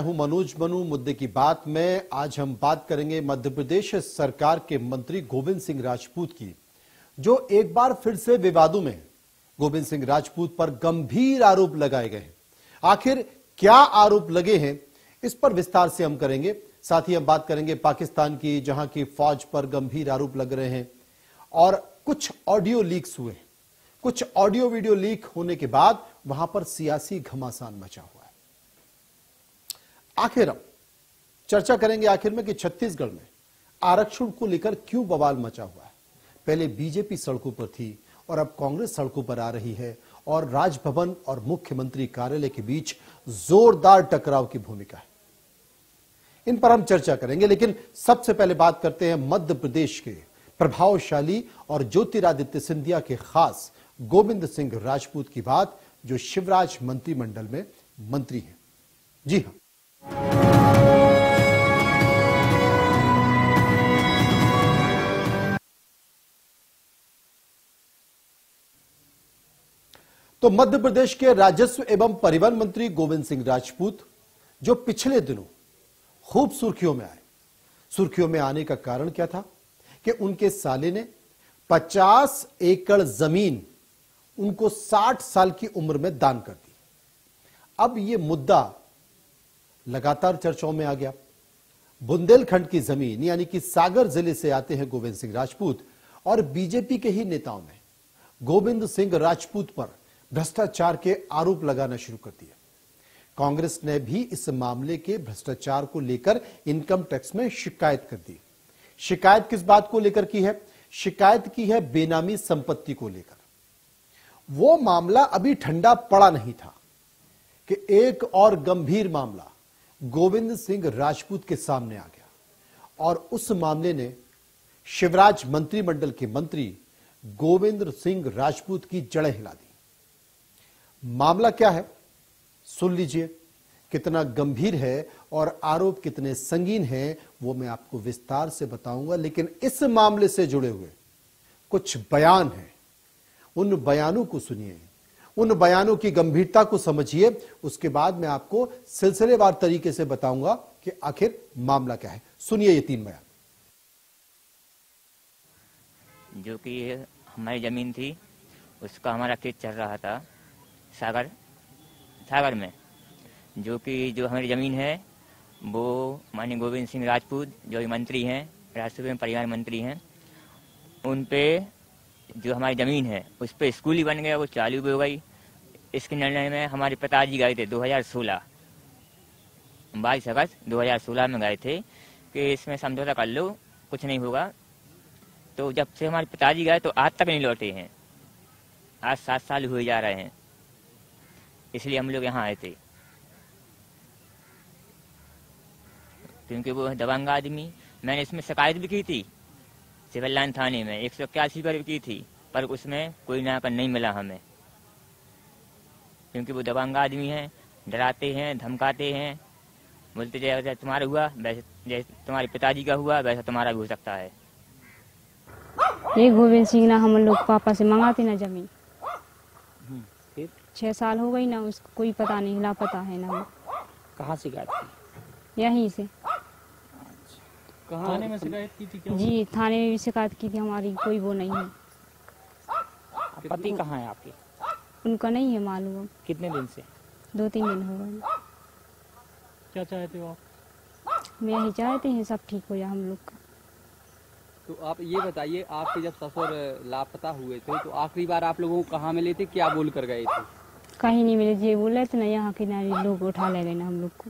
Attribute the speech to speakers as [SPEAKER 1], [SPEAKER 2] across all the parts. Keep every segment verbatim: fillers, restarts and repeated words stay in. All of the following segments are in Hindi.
[SPEAKER 1] हूं मनोज मनु मुद्दे की बात में। आज हम बात करेंगे मध्य प्रदेश सरकार के मंत्री गोविंद सिंह राजपूत की, जो एक बार फिर से विवादों में। गोविंद सिंह राजपूत पर गंभीर आरोप लगाए गए हैं। आखिर क्या आरोप लगे हैं, इस पर विस्तार से हम करेंगे। साथ ही हम बात करेंगे पाकिस्तान की, जहां की फौज पर गंभीर आरोप लग रहे हैं और कुछ ऑडियो लीक्स हुए। कुछ ऑडियो वीडियो लीक होने के बाद वहां पर सियासी घमासान मचा हुआ है। आखिर हम चर्चा करेंगे आखिर में कि छत्तीसगढ़ में आरक्षण को लेकर क्यों बवाल मचा हुआ है। पहले बीजेपी सड़कों पर थी और अब कांग्रेस सड़कों पर आ रही है और राजभवन और मुख्यमंत्री कार्यालय के बीच जोरदार टकराव की भूमिका है। इन पर हम चर्चा करेंगे, लेकिन सबसे पहले बात करते हैं मध्य प्रदेश के प्रभावशाली और ज्योतिरादित्य सिंधिया के खास गोविंद सिंह राजपूत की बात, जो शिवराज मंत्रिमंडल में मंत्री हैं। जी हां, तो मध्य प्रदेश के राजस्व एवं परिवहन मंत्री गोविंद सिंह राजपूत, जो पिछले दिनों खूब सुर्खियों में आए। सुर्खियों में आने का कारण क्या था कि उनके साले ने पचास एकड़ जमीन उनको साठ साल की उम्र में दान कर दी। अब यह मुद्दा लगातार चर्चाओं में आ गया। बुंदेलखंड की जमीन यानी कि सागर जिले से आते हैं गोविंद सिंह राजपूत, और बीजेपी के ही नेताओं ने गोविंद सिंह राजपूत पर भ्रष्टाचार के आरोप लगाना शुरू कर दिए। कांग्रेस ने भी इस मामले के भ्रष्टाचार को लेकर इनकम टैक्स में शिकायत कर दी। शिकायत किस बात को लेकर की है? शिकायत की है बेनामी संपत्ति को लेकर। वो मामला अभी ठंडा पड़ा नहीं था कि एक और गंभीर मामला गोविंद सिंह राजपूत के सामने आ गया और उस मामले ने शिवराज मंत्रिमंडल के मंत्री गोविंद सिंह राजपूत की जड़ें हिला दी। मामला क्या है, सुन लीजिए। कितना गंभीर है और आरोप कितने संगीन हैं, वो मैं आपको विस्तार से बताऊंगा, लेकिन इस मामले से जुड़े हुए कुछ बयान हैं। उन बयानों को सुनिए, उन बयानों की गंभीरता को समझिए। उसके बाद मैं आपको सिलसिलेवार तरीके से बताऊंगा कि आखिर मामला क्या है। सुनिए ये तीन बयान।
[SPEAKER 2] जो कि हमारी जमीन थी, उसका हमारा केस चल रहा था सागर सागर में। जो कि जो हमारी ज़मीन है वो माननीय गोविंद सिंह राजपूत, जो मंत्री हैं, राष्ट्रीय एवं परिवहन मंत्री हैं, उन पे जो हमारी ज़मीन है उस पे स्कूल ही बन गया, वो चालू भी हो गई। इसके निर्णय में हमारे पिताजी गए थे दो हज़ार सोलह बाईस अगस्त दो हज़ार सोलह में गए थे कि इसमें समझौता कर लो, कुछ नहीं होगा। तो जब से हमारे पिताजी गए तो आज तक नहीं लौटे हैं। आज सात साल हुए जा रहे हैं, इसलिए हम लोग यहाँ आए थे। क्योंकि वो दबंग आदमी, मैंने इसमें शिकायत भी की थी सिविल लाइन थाने में, एक सौ इक्यासी पर की थी, पर उसमें कोई नाकर नहीं मिला हमें। क्योंकि वो दबंग आदमी हैं, डराते हैं, धमकाते हैं, बोलते जैसे तुम्हारा हुआ वैसे, जैसे तुम्हारे पिताजी का हुआ वैसा तुम्हारा भी हो सकता है।
[SPEAKER 3] ये गोविंद सिंह ना हम लोग पापा से मंगाते ना जमीन, छह साल हो गई ना, उसको कोई पता नहीं, लापता है ना।
[SPEAKER 4] कहाँ शिकायत की?
[SPEAKER 3] यहीं से।
[SPEAKER 4] कहाँ थाने में शिकायत की थी क्या?
[SPEAKER 3] जी थाने में भी शिकायत की थी, हमारी कोई वो नहीं है।
[SPEAKER 4] पति कहाँ है आपके?
[SPEAKER 3] उनका नहीं है मालूम।
[SPEAKER 4] कितने दिन से?
[SPEAKER 3] दो तीन दिन हो गए।
[SPEAKER 4] क्या चाहते हो आप?
[SPEAKER 3] मैं यही चाहते हैं सब ठीक हो जाए हम लोग का।
[SPEAKER 5] तो आप ये बताइए, आपके जब ससुर लापता हुए थे तो आखिरी बार आप लोगों को कहाँ मिले थे, क्या बोल कर गए थे?
[SPEAKER 3] कहीं नहीं मिले, ये बोले थे ना यहाँ के नारी लोग उठा ले गए ना हम लोग को।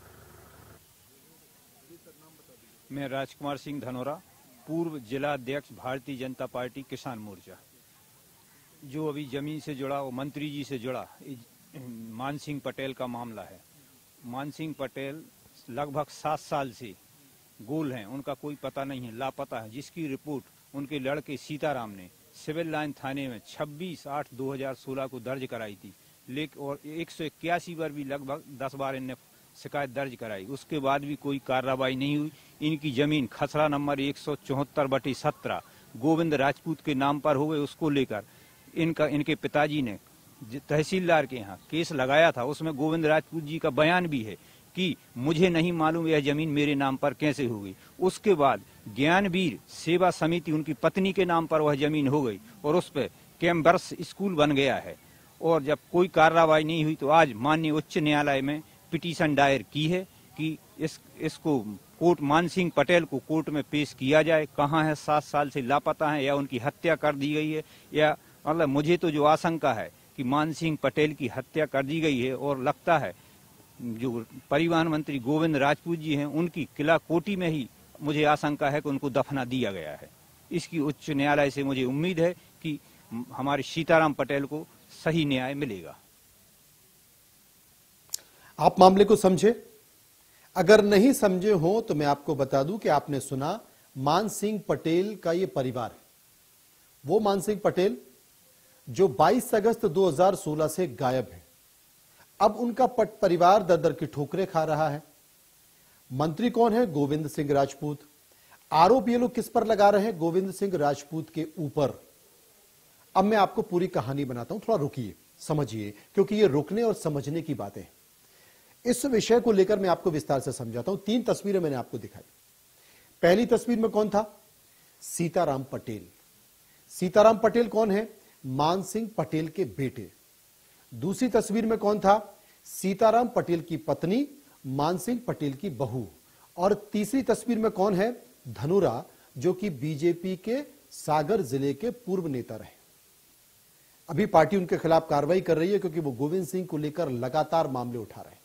[SPEAKER 6] मैं राजकुमार सिंह धनोरा, पूर्व जिला अध्यक्ष भारतीय जनता पार्टी किसान मोर्चा। जो अभी जमीन से जुड़ा, वो मंत्री जी से जुड़ा मान सिंह पटेल का मामला है। मान सिंह पटेल लगभग सात साल से गोल हैं, उनका कोई पता नहीं है, लापता है, जिसकी रिपोर्ट उनके लड़के सीताराम ने सिविल लाइन थाने में छब्बीस आठ दो हजार सोलह को दर्ज कराई थी। लेकिन और एक सौ इक्यासी बार भी लगभग दस बार इनने शिकायत दर्ज कराई, उसके बाद भी कोई कार्रवाई नहीं हुई। इनकी जमीन खसरा नंबर एक सौ चौहत्तर बटी सत्रह गोविंद राजपूत के नाम पर हो गए। उसको लेकर इनका इनके पिताजी ने तहसीलदार के यहाँ केस लगाया था। उसमें गोविंद राजपूत जी का बयान भी है कि मुझे नहीं मालूम यह जमीन मेरे नाम पर कैसे हो गई। उसके बाद ज्ञानवीर सेवा समिति उनकी पत्नी के नाम पर वह जमीन हो गई और उस पर कैम्बर्स स्कूल बन गया है। और जब कोई कार्रवाई नहीं हुई तो आज माननीय उच्च न्यायालय में पिटीशन दायर की है कि इस इसको कोर्ट मानसिंह पटेल को कोर्ट में पेश किया जाए। कहाँ है, सात साल से लापता है या उनकी हत्या कर दी गई है, या मतलब मुझे तो जो आशंका है कि मानसिंह पटेल की हत्या कर दी गई है और लगता है जो परिवहन मंत्री गोविंद राजपूत जी हैं उनकी किला कोठी में ही मुझे आशंका है कि उनको दफना दिया गया है। इसकी उच्च न्यायालय से मुझे उम्मीद है कि हमारे सीताराम पटेल को सही न्याय मिलेगा।
[SPEAKER 1] आप मामले को समझे? अगर नहीं समझे हो तो मैं आपको बता दूं कि आपने सुना मान सिंह पटेल का यह परिवार है, वो मान सिंह पटेल जो बाईस अगस्त दो हज़ार सोलह से गायब है। अब उनका पट परिवार दर दर की ठोकरें खा रहा है। मंत्री कौन है? गोविंद सिंह राजपूत। आरोप ये लोग किस पर लगा रहे हैं? गोविंद सिंह राजपूत के ऊपर। अब मैं आपको पूरी कहानी बनाता हूं, थोड़ा रुकिए, समझिए, क्योंकि ये रुकने और समझने की बातें हैं। इस विषय को लेकर मैं आपको विस्तार से समझाता हूं। तीन तस्वीरें मैंने आपको दिखाई। पहली तस्वीर में कौन था? सीताराम पटेल। सीताराम पटेल कौन है? मान सिंह पटेल के बेटे। दूसरी तस्वीर में कौन था? सीताराम पटेल की पत्नी मान सिंह पटेल की बहू। और तीसरी तस्वीर में कौन है? धनुरा, जो कि बीजेपी के सागर जिले के पूर्व नेता रहे। अभी पार्टी उनके खिलाफ कार्रवाई कर रही है क्योंकि वो गोविंद सिंह को लेकर लगातार मामले उठा रहे हैं।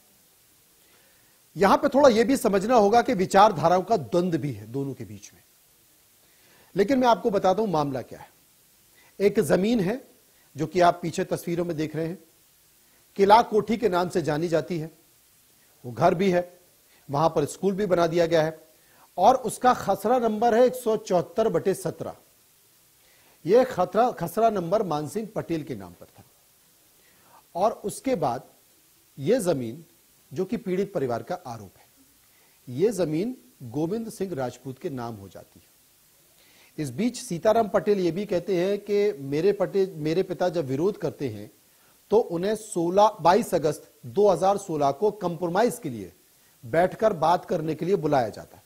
[SPEAKER 1] यहां पे थोड़ा यह भी समझना होगा कि विचारधाराओं का द्वंद्व भी है दोनों के बीच में। लेकिन मैं आपको बताता हूं मामला क्या है। एक जमीन है जो कि आप पीछे तस्वीरों में देख रहे हैं, किला कोठी के नाम से जानी जाती है। वो घर भी है, वहां पर स्कूल भी बना दिया गया है और उसका खसरा नंबर है एक सौ चौहत्तर बटे सत्रह। यह खतरा खसरा नंबर मानसिंह पटेल के नाम पर था। और उसके बाद यह जमीन, जो कि पीड़ित परिवार का आरोप है, यह जमीन गोविंद सिंह राजपूत के नाम हो जाती है। इस बीच सीताराम पटेल यह भी कहते हैं कि मेरे पटेल मेरे पिता जब विरोध करते हैं तो उन्हें सोलह बाईस अगस्त दो हज़ार सोलह को कंप्रोमाइज के लिए बैठकर बात करने के लिए बुलाया जाता है।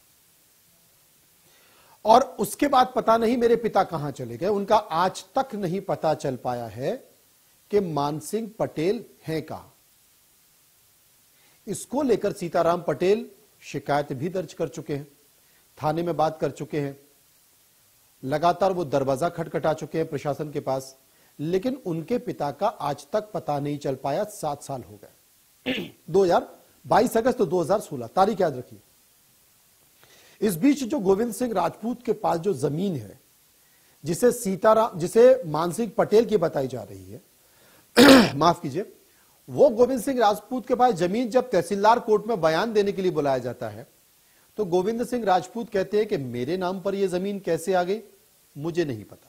[SPEAKER 1] और उसके बाद पता नहीं मेरे पिता कहां चले गए। उनका आज तक नहीं पता चल पाया है कि मानसिंह पटेल हैं कहां। इसको लेकर सीताराम पटेल शिकायत भी दर्ज कर चुके हैं, थाने में बात कर चुके हैं, लगातार वो दरवाजा खटखटा चुके हैं प्रशासन के पास, लेकिन उनके पिता का आज तक पता नहीं चल पाया। सात साल हो गए। दो हजार बाईस अगस्त दो हजार सोलह, तारीख याद रखिए। इस बीच जो गोविंद सिंह राजपूत के पास जो जमीन है, जिसे सीताराम जिसे मानसिंह पटेल की बताई जा रही है माफ कीजिए, वो गोविंद सिंह राजपूत के पास जमीन जब तहसीलदार कोर्ट में बयान देने के लिए बुलाया जाता है तो गोविंद सिंह राजपूत कहते हैं कि मेरे नाम पर यह जमीन कैसे आ गई, मुझे नहीं पता।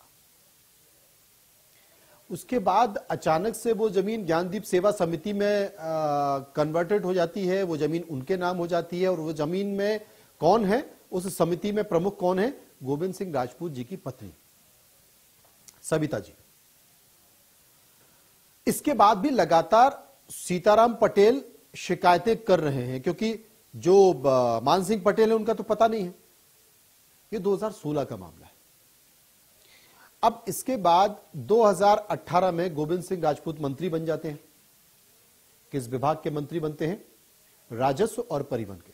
[SPEAKER 1] उसके बाद अचानक से वो जमीन ज्ञानदीप सेवा समिति में कन्वर्टेड हो जाती है, वो जमीन उनके नाम हो जाती है। और वो जमीन में कौन है, उस समिति में प्रमुख कौन है? गोविंद सिंह राजपूत जी की पत्नी सविता जी। इसके बाद भी लगातार सीताराम पटेल शिकायतें कर रहे हैं, क्योंकि जो मान सिंह पटेल है उनका तो पता नहीं है। ये दो हज़ार सोलह का मामला है। अब इसके बाद दो हज़ार अठारह में गोविंद सिंह राजपूत मंत्री बन जाते हैं। किस विभाग के मंत्री बनते हैं? राजस्व और परिवहन के।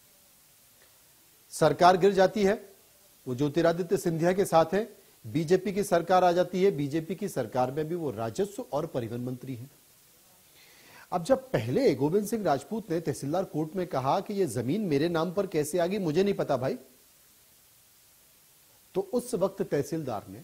[SPEAKER 1] सरकार गिर जाती है, वो ज्योतिरादित्य सिंधिया के साथ है। बीजेपी की सरकार आ जाती है, बीजेपी की सरकार में भी वो राजस्व और परिवहन मंत्री हैं। अब जब पहले गोविंद सिंह राजपूत ने तहसीलदार कोर्ट में कहा कि ये जमीन मेरे नाम पर कैसे आ गई, मुझे नहीं पता भाई, तो उस वक्त तहसीलदार ने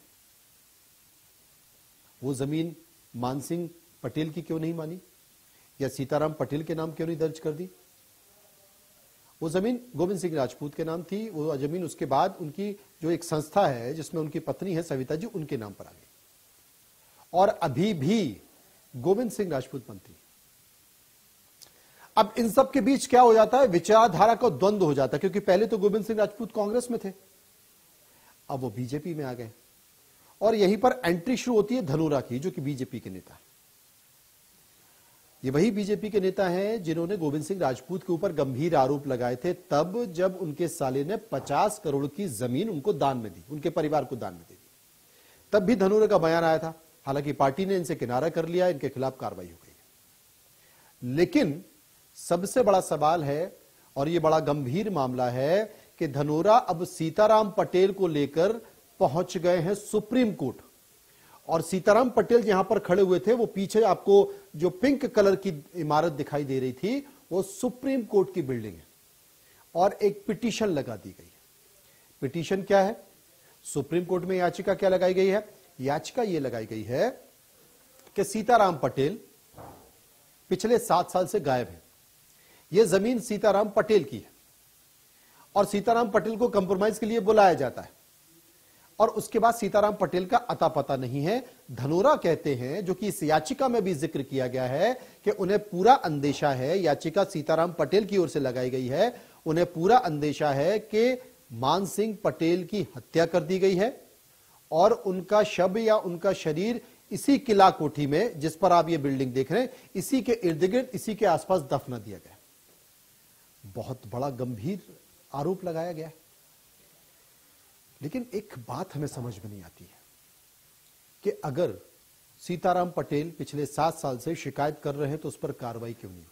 [SPEAKER 1] वो जमीन मानसिंह पटेल की क्यों नहीं मानी या सीताराम पटेल के नाम क्यों नहीं दर्ज कर दी? वो जमीन गोविंद सिंह राजपूत के नाम थी। वो जमीन उसके बाद उनकी जो एक संस्था है जिसमें उनकी पत्नी है सविता जी, उनके नाम पर आ गई। और अभी भी गोविंद सिंह राजपूत मंत्री। अब इन सब के बीच क्या हो जाता है? विचारधारा का द्वंद्व हो जाता है, क्योंकि पहले तो गोविंद सिंह राजपूत कांग्रेस में थे, अब वो बीजेपी में आ गए। और यहीं पर एंट्री शुरू होती है धनुरा की, जो कि बीजेपी के नेता है। ये वही बीजेपी के नेता हैं जिन्होंने गोविंद सिंह राजपूत के ऊपर गंभीर आरोप लगाए थे तब जब उनके साले ने पचास करोड़ की जमीन उनको दान में दी, उनके परिवार को दान में दे दी। तब भी धनोरा का बयान आया था। हालांकि पार्टी ने इनसे किनारा कर लिया, इनके खिलाफ कार्रवाई हो गई है। लेकिन सबसे बड़ा सवाल है और यह बड़ा गंभीर मामला है कि धनोरा अब सीताराम पटेल को लेकर पहुंच गए हैं सुप्रीम कोर्ट। और सीताराम पटेल जहां पर खड़े हुए थे, वो पीछे आपको जो पिंक कलर की इमारत दिखाई दे रही थी, वो सुप्रीम कोर्ट की बिल्डिंग है और एक पिटीशन लगा दी गई है। पिटीशन क्या है? सुप्रीम कोर्ट में याचिका क्या लगाई गई है? याचिका यह लगाई गई है कि सीताराम पटेल पिछले सात साल से गायब है। यह जमीन सीताराम पटेल की है और सीताराम पटेल को कंप्रोमाइज के लिए बुलाया जाता है और उसके बाद सीताराम पटेल का अता पता नहीं है। धनोरा कहते हैं, जो कि इस याचिका में भी जिक्र किया गया है, कि उन्हें पूरा अंदेशा है, याचिका सीताराम पटेल की ओर से लगाई गई है, उन्हें पूरा अंदेशा है कि मान सिंह पटेल की हत्या कर दी गई है और उनका शव या उनका शरीर इसी किला कोठी में, जिस पर आप ये बिल्डिंग देख रहे हैं, इसी के इर्द गिर्द, इसी के आसपास दफना दिया गया। बहुत बड़ा गंभीर आरोप लगाया गया है। लेकिन एक बात हमें समझ में नहीं आती है कि अगर सीताराम पटेल पिछले सात साल से शिकायत कर रहे हैं तो उस पर कार्रवाई क्यों नहीं हुई?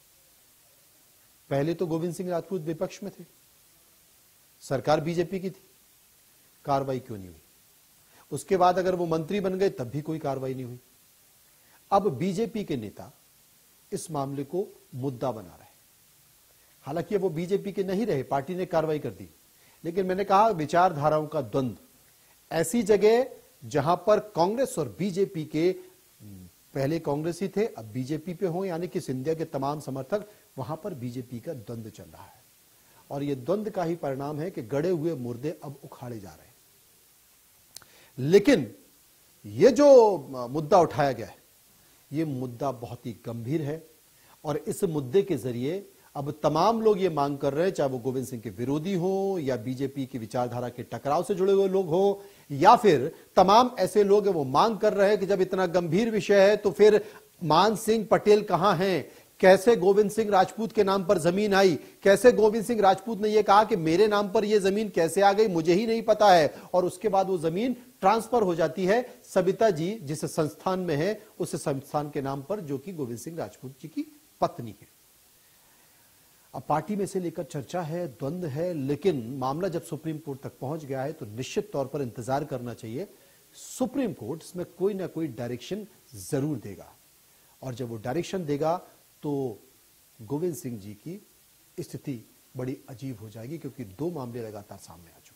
[SPEAKER 1] पहले तो गोविंद सिंह राजपूत विपक्ष में थे, सरकार बीजेपी की थी, कार्रवाई क्यों नहीं हुई? उसके बाद अगर वो मंत्री बन गए तब भी कोई कार्रवाई नहीं हुई। अब बीजेपी के नेता इस मामले को मुद्दा बना रहे हैं। हालांकि वो बीजेपी के नहीं रहे, पार्टी ने कार्रवाई कर दी। लेकिन मैंने कहा, विचारधाराओं का द्वंद्व, ऐसी जगह जहां पर कांग्रेस और बीजेपी के, पहले कांग्रेसी थे अब बीजेपी पे हो, यानी कि सिंधिया के तमाम समर्थक, वहां पर बीजेपी का द्वंद्व चल रहा है और यह द्वंद्व का ही परिणाम है कि गड़े हुए मुर्दे अब उखाड़े जा रहे हैं। लेकिन यह जो मुद्दा उठाया गया है, यह मुद्दा बहुत ही गंभीर है और इस मुद्दे के जरिए अब तमाम लोग ये मांग कर रहे हैं, चाहे वो गोविंद सिंह के विरोधी हो या बीजेपी की विचारधारा के टकराव से जुड़े हुए लोग हो, या फिर तमाम ऐसे लोग हैं वो मांग कर रहे हैं कि जब इतना गंभीर विषय है तो फिर मान सिंह पटेल कहां हैं? कैसे गोविंद सिंह राजपूत के नाम पर जमीन आई? कैसे गोविंद सिंह राजपूत ने यह कहा कि मेरे नाम पर यह जमीन कैसे आ गई, मुझे ही नहीं पता है, और उसके बाद वो जमीन ट्रांसफर हो जाती है सविता जी जिस संस्थान में है, उस संस्थान के नाम पर, जो कि गोविंद सिंह राजपूत जी की पत्नी है। अब पार्टी में से लेकर चर्चा है, द्वंद्व है, लेकिन मामला जब सुप्रीम कोर्ट तक पहुंच गया है तो निश्चित तौर पर इंतजार करना चाहिए। सुप्रीम कोर्ट इसमें कोई ना कोई डायरेक्शन जरूर देगा और जब वो डायरेक्शन देगा तो गोविंद सिंह जी की स्थिति बड़ी अजीब हो जाएगी, क्योंकि दो मामले लगातार सामने आ चुके हैं।